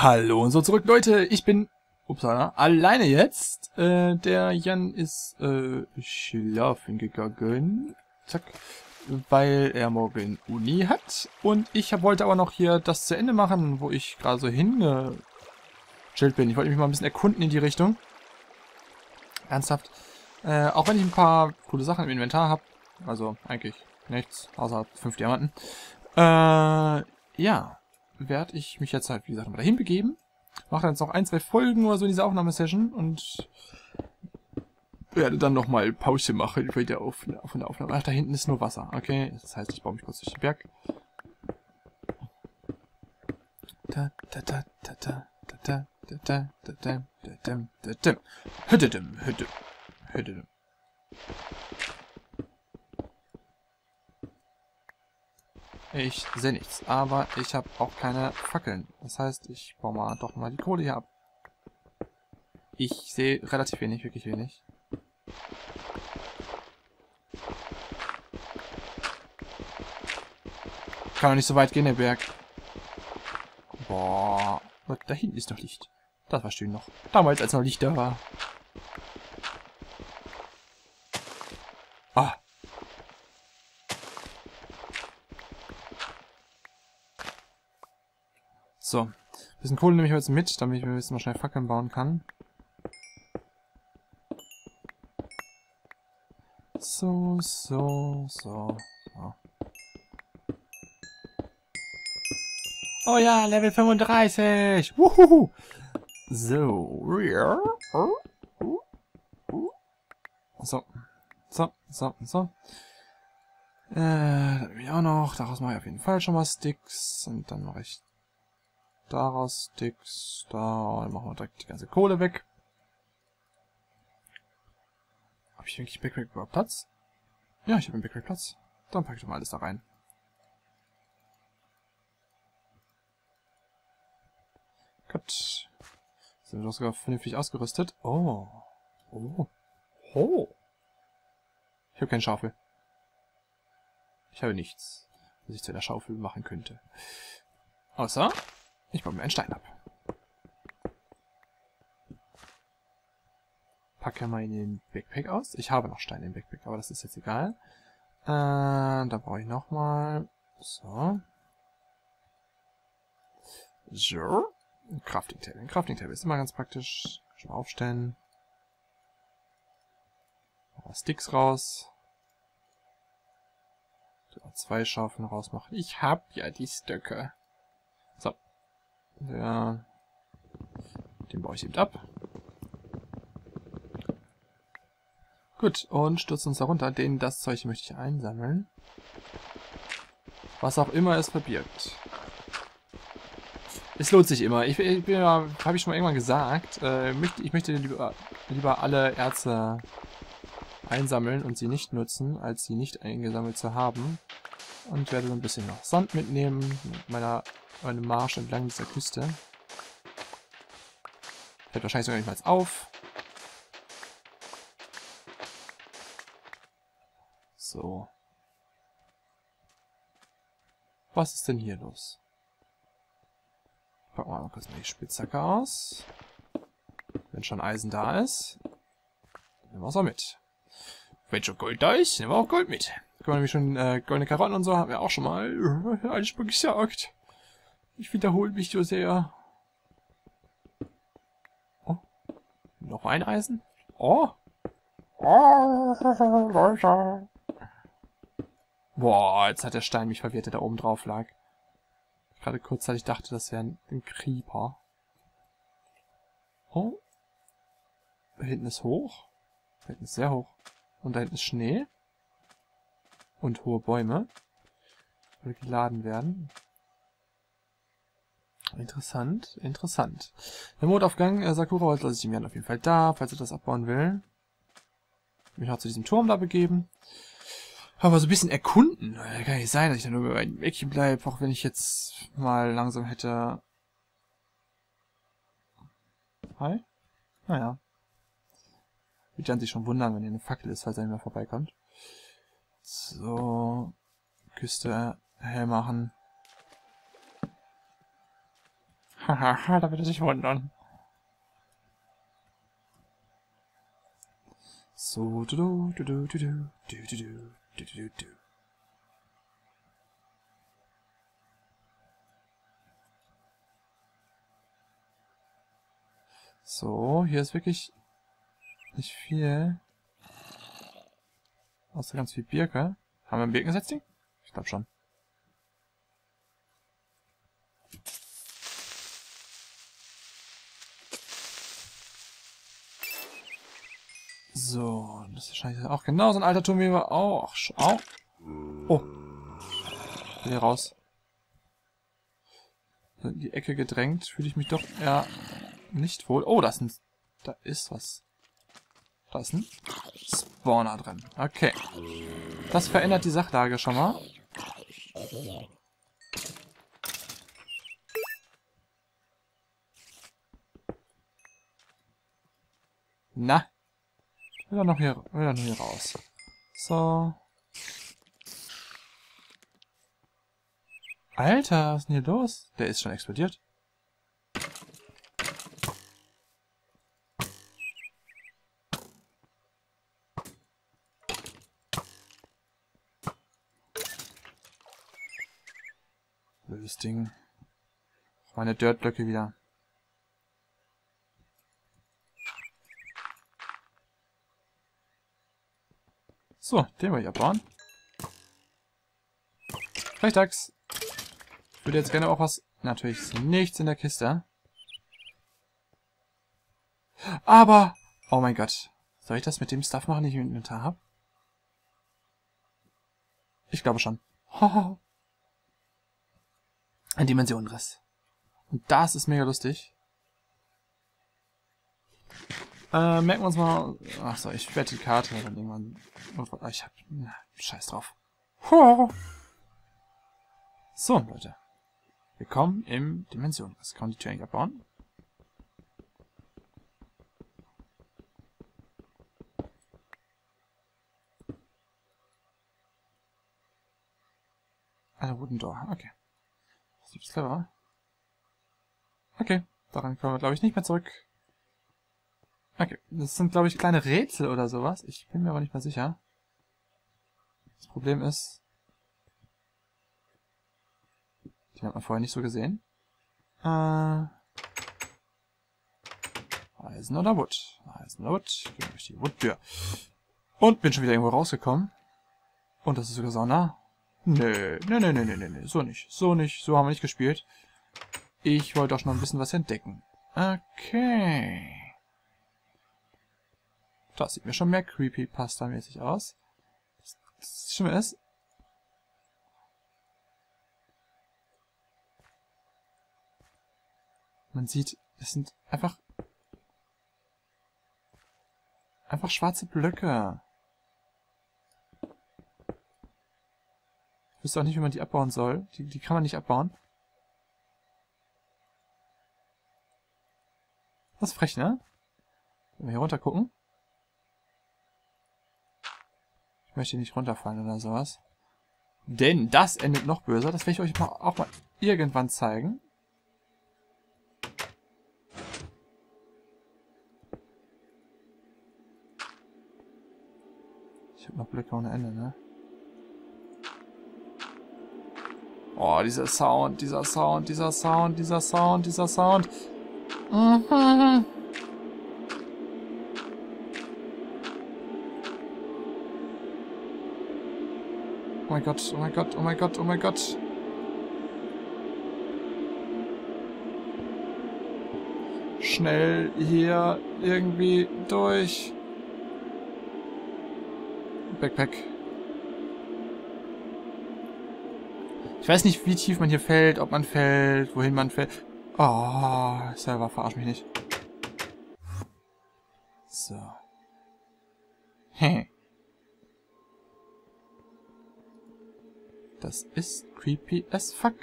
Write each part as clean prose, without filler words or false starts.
Hallo und so zurück, Leute. Ich bin, upsala, alleine jetzt. Der Jan ist schlafen gegangen. Zack. Weil er morgen Uni hat. Und ich wollte aber noch hier das zu Ende machen, wo ich gerade so hingechillt bin. Ich wollte mich mal ein bisschen erkunden in die Richtung. Ernsthaft. Auch wenn ich ein paar coole Sachen im Inventar habe. Also eigentlich nichts, außer 5 Diamanten. Ja. Werde ich mich jetzt halt, wie gesagt, mal dahin begeben. Mache dann jetzt noch 1, 2 Folgen oder so in dieser Aufnahmesession und werde dann nochmal Pause machen von der Aufnahme. Ach, da hinten ist nur Wasser, okay? Das heißt, ich baue mich kurz durch den Berg. Ich sehe nichts, aber ich habe auch keine Fackeln. Das heißt, ich baue mal doch mal die Kohle hier ab. Ich sehe relativ wenig, wirklich wenig. Kann doch nicht so weit gehen, der Berg. Boah, da hinten ist noch Licht. Das war schön noch. Damals, als noch Licht da war. Ah. So. Ein bisschen Kohle nehme ich jetzt mit, damit ich mir jetzt mal schnell Fackeln bauen kann. So. Oh ja, Level 35! Wuhuhu! So. So. Dann nehme ich auch noch. Daraus mache ich auf jeden Fall schon mal Sticks. Und dann mache ich daraus Sticks. Da. Dann machen wir direkt die ganze Kohle weg. Habe ich wirklich Backpack überhaupt Platz? Ja, ich habe einen Backpack Platz. Dann packe ich doch mal alles da rein. Gut. Sind wir doch sogar vernünftig ausgerüstet. Oh. Ich habe keine Schaufel. Ich habe nichts, was ich zu einer Schaufel machen könnte. Außer, ich baue mir einen Stein ab. Packe meinen Backpack aus. Ich habe noch Steine im Backpack, aber das ist jetzt egal. Da brauche ich nochmal. So. So. Ein Crafting Table. Ein Crafting Table ist immer ganz praktisch. Schon mal aufstellen. Sticks raus. 2 Schaufeln rausmachen. Ich hab ja die Stöcke. So. Den baue ich eben ab. Gut, und stürzen uns da runter. Das Zeug möchte ich einsammeln. Was auch immer es verbirgt. Es lohnt sich immer. Habe ich schon mal irgendwann gesagt, ich möchte lieber alle Erze einsammeln und sie nicht nutzen, als sie nicht eingesammelt zu haben. Und werde so ein bisschen noch Sand mitnehmen, mit meinem Marsch entlang dieser Küste. Fällt wahrscheinlich sogar nicht mal auf. So. Was ist denn hier los? Packen wir mal kurz mal die Spitzhacke aus. Wenn schon Eisen da ist, nehmen wir es auch mit. Wenn schon Gold da ist, nehmen wir auch Gold mit. Können wir nämlich schon goldene Karotten und so haben wir auch schon mal alles mal gesagt. Ich wiederhole mich so sehr. Oh, noch ein Eisen? Oh. Boah, jetzt hat der Stein mich verwirrt, der da oben drauf lag. Gerade kurzzeitig dachte, das wäre ein Creeper. Oh. Da hinten ist hoch. Da hinten ist sehr hoch. Und da hinten ist Schnee. Und hohe Bäume. Die geladen werden. Interessant, interessant. Der Mondaufgang, Sakura lasse ich ihm ja auf jeden Fall da, falls er das abbauen will. Mich auch zu diesem Turm da begeben. Aber so ein bisschen erkunden. Kann nicht sein, dass ich da nur über ein Eckchen bleibe, auch wenn ich jetzt mal langsam hätte... Hi? Naja. Wird Jan sich schon wundern, wenn hier eine Fackel ist, falls er nicht mehr vorbeikommt. So. Küste hell machen. Haha, da wird er sich wundern. So, So, hier ist wirklich nicht viel. Außer ganz viel Birke. Haben wir ein Birkensetzding? Ich glaube schon. So, das ist wahrscheinlich auch genau so ein alter Turm wie wir auch. Oh. Ich will hier raus. So in die Ecke gedrängt, fühle ich mich doch eher nicht wohl. Oh, da ist was. Da ist ein Spawner drin. Okay. Das verändert die Sachlage schon mal. Na. Will er noch hier raus. So. Alter, was ist denn hier los? Der ist schon explodiert. Blödes Ding. Meine Dirtblöcke wieder. So, den will ich abbauen. Frechdachs. Ich würde jetzt gerne auch was... Natürlich ist nichts in der Kiste. Aber... Oh mein Gott. Soll ich das mit dem Stuff machen, den ich im Inventar habe? Ich glaube schon. Ein Dimensionenriss. Und das ist mega lustig. Merken wir uns mal... Achso, ich werde die Karte dann irgendwann... Ich hab... Scheiß drauf. So, Leute. Willkommen im Dimensionenriss. Kann man die Tür eigentlich abbauen? Eine Wooden Door. Okay. Das ist clever. Okay. Daran kommen wir, glaube ich, nicht mehr zurück. Okay. Das sind, glaube ich, kleine Rätsel oder sowas. Ich bin mir aber nicht mehr sicher. Das Problem ist... Die hat man vorher nicht so gesehen. Eisen oder Wood? Eisen oder Wood. Ich gehe durch die Woodtür. Und bin schon wieder irgendwo rausgekommen. Und das ist sogar so nah. Nö. So nicht. So nicht. So haben wir nicht gespielt. Ich wollte auch schon noch ein bisschen was entdecken. Okay. Das sieht mir schon mehr Creepypasta-mäßig aus. Das Schlimme ist... Man sieht, es sind einfach schwarze Blöcke. Ich wüsste auch nicht, wie man die abbauen soll. Die kann man nicht abbauen. Das ist frech, ne? Wenn wir hier runter gucken. Ich möchte nicht runterfallen oder sowas. Denn das endet noch böser. Das werde ich euch auch mal irgendwann zeigen. Ich habe noch Blöcke ohne Ende, ne? Oh, dieser Sound, dieser Sound, dieser Sound, dieser Sound, dieser Sound. Mhm. Oh mein Gott, oh mein Gott, oh mein Gott, oh mein Gott. Schnell hier irgendwie durch. Backpack. Ich weiß nicht, wie tief man hier fällt, ob man fällt, wohin man fällt. Oh, Server, verarsch mich nicht. So. Das ist creepy as fuck.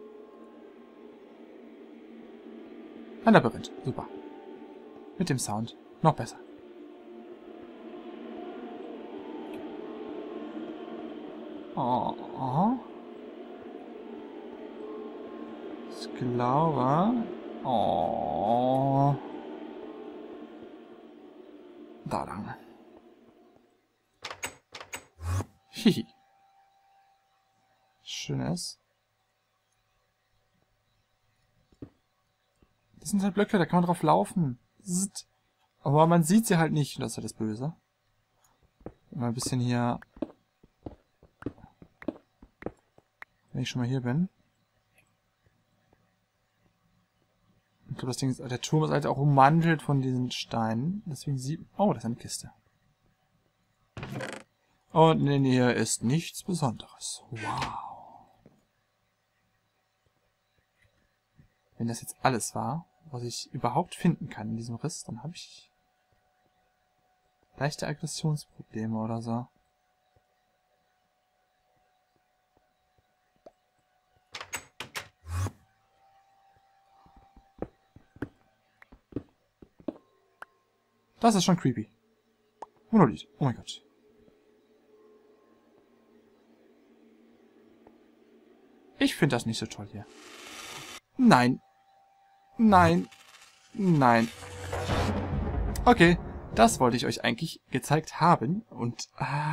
Ein Labyrinth. Super. Mit dem Sound. Noch besser. Oh. Ich glaube... Oh. Da lang. Hihi. Schönes. Das sind halt Blöcke, da kann man drauf laufen. Aber man sieht sie halt nicht. Das ist ja das Böse. Mal ein bisschen hier... Wenn ich schon mal hier bin. Ich glaube, das Ding ist... Der Turm ist halt auch ummantelt von diesen Steinen. Deswegen sieht... Oh, das ist eine Kiste. Und in der Nähe ist nichts Besonderes. Wow. Wenn das jetzt alles war, was ich überhaupt finden kann in diesem Riss, dann habe ich leichte Aggressionsprobleme oder so. Das ist schon creepy. Monolith. Oh mein Gott. Ich finde das nicht so toll hier. Nein. Nein. Nein. Okay, das wollte ich euch eigentlich gezeigt haben. Und,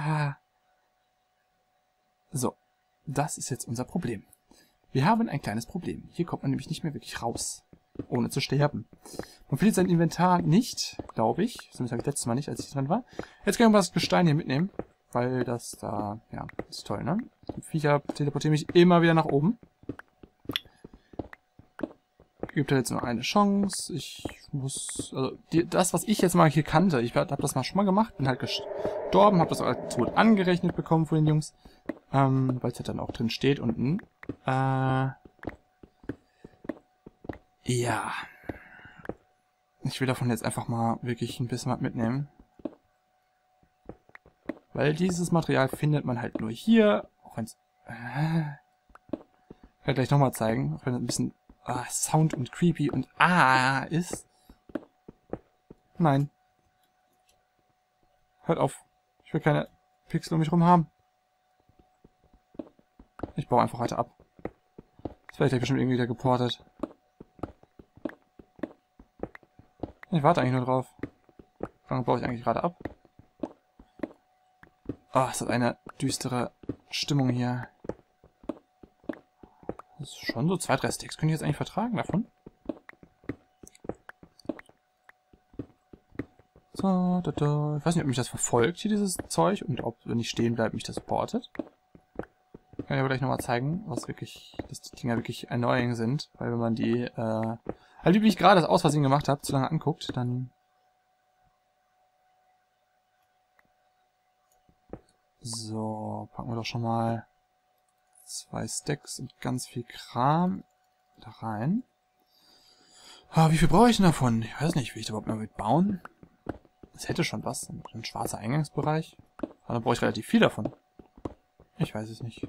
so, das ist jetzt unser Problem. Wir haben ein kleines Problem. Hier kommt man nämlich nicht mehr wirklich raus, ohne zu sterben. Man findet sein Inventar nicht, glaube ich. Zumindest habe ich letztes Mal nicht, als ich dran war. Jetzt können wir das Gestein hier mitnehmen, weil das da, ja, ist toll, ne? Die Viecher teleportieren mich immer wieder nach oben. Gibt ja jetzt nur eine Chance. Ich muss, also das, was ich jetzt mal hier kannte, ich habe das mal schon mal gemacht, bin halt gestorben, habe das auch als tot angerechnet bekommen von den Jungs, weil es halt dann auch drin steht unten. Ja. Ich will davon jetzt einfach mal wirklich ein bisschen was mitnehmen. Weil dieses Material findet man halt nur hier, auch wenn es... kann ich gleich nochmal zeigen, auch wenn es ein bisschen... Sound und creepy und ist. Nein. Hört auf. Ich will keine Pixel um mich rum haben. Ich baue einfach weiter ab. Das werde ich gleich bestimmt irgendwie wieder geportet. Ich warte eigentlich nur drauf. Wie lange baue ich eigentlich gerade ab? Es hat eine düstere Stimmung hier. Das ist schon so 2, 3 Sticks. Könnte ich jetzt eigentlich vertragen davon? So, da. Ich weiß nicht, ob mich das verfolgt hier, dieses Zeug. Und ob, wenn ich stehen bleibe, mich das portet. Kann ich aber gleich nochmal zeigen, was wirklich, dass die Dinger wirklich annoying sind. Weil wenn man die, halt wie ich gerade das aus Versehen gemacht habe, zu lange anguckt, dann... So, packen wir doch schon mal 2 Stacks und ganz viel Kram da rein. Wie viel brauche ich denn davon? Ich weiß nicht, will ich da überhaupt noch mit bauen? Das hätte schon was. Ein schwarzer Eingangsbereich. Aber dann brauche ich relativ viel davon. Ich weiß es nicht.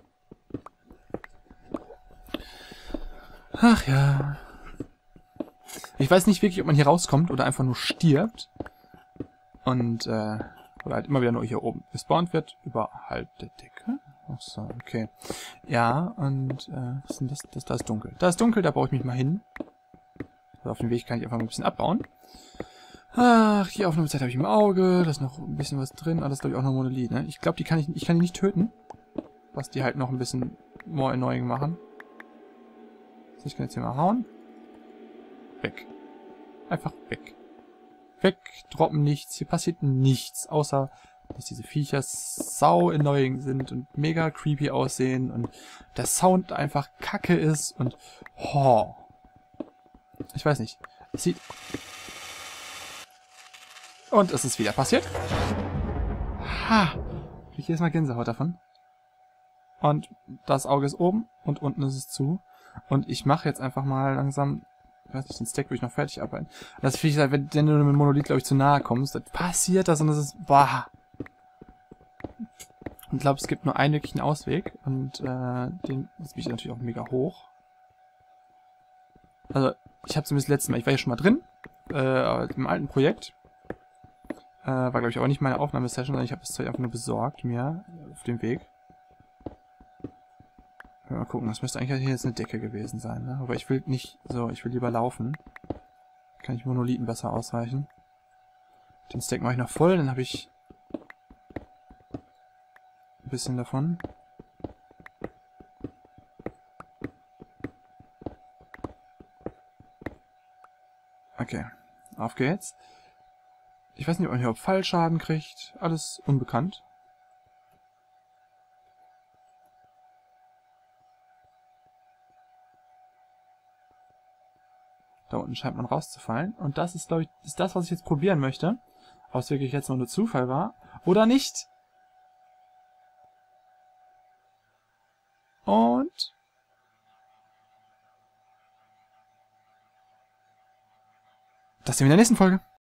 Ach ja. Ich weiß nicht wirklich, ob man hier rauskommt oder einfach nur stirbt. Und, oder halt immer wieder nur hier oben gespawnt wird, überhalb der Decke. Ach so, okay. Ja, und, was ist denn das? Da ist dunkel. Da ist dunkel, da baue ich mich mal hin. Also auf dem Weg kann ich einfach mal ein bisschen abbauen. Ach, die Aufnahmezeit habe ich im Auge. Da ist noch ein bisschen was drin. Das ist, glaube ich, auch noch Monolith, ne? Ich glaube, ich kann die nicht töten. Was die halt noch ein bisschen more annoying machen. So, ich kann jetzt hier mal hauen. Weg. Einfach weg. Weg, droppen nichts. Hier passiert nichts, außer dass diese Viecher sau annoying sind und mega creepy aussehen und der Sound einfach kacke ist und ich weiß nicht. Es sieht... Und es ist wieder passiert. Krieg ich erstmal Gänsehaut davon. Und das Auge ist oben und unten ist es zu. Und ich mache jetzt einfach mal langsam... Ich weiß nicht, den Stack würde ich noch fertig arbeiten. Das finde ich halt, wenn du mit dem Monolith, glaube ich, zu nahe kommst, dann passiert das und das ist... Und ich glaube, es gibt nur einen wirklichen Ausweg. Und das bin ich natürlich auch mega hoch. Also, ich habe zumindest letztes Mal, ich war ja schon mal drin, im alten Projekt. War, glaube ich, auch nicht meine Aufnahmesession, sondern ich habe das Zeug einfach nur besorgt mir auf dem Weg. Mal gucken, das müsste eigentlich hier jetzt eine Decke gewesen sein, ne? Aber ich will nicht so, ich will lieber laufen. Kann ich Monolithen besser ausweichen. Den Stack mache ich noch voll, dann habe ich ein bisschen davon. Okay, auf geht's. Ich weiß nicht, ob man hier auch Fallschaden kriegt. Alles unbekannt. Da unten scheint man rauszufallen. Und das ist, glaube ich, ist das, was ich jetzt probieren möchte. Ob es wirklich jetzt nur Zufall war. Oder nicht. Und... das sehen wir in der nächsten Folge.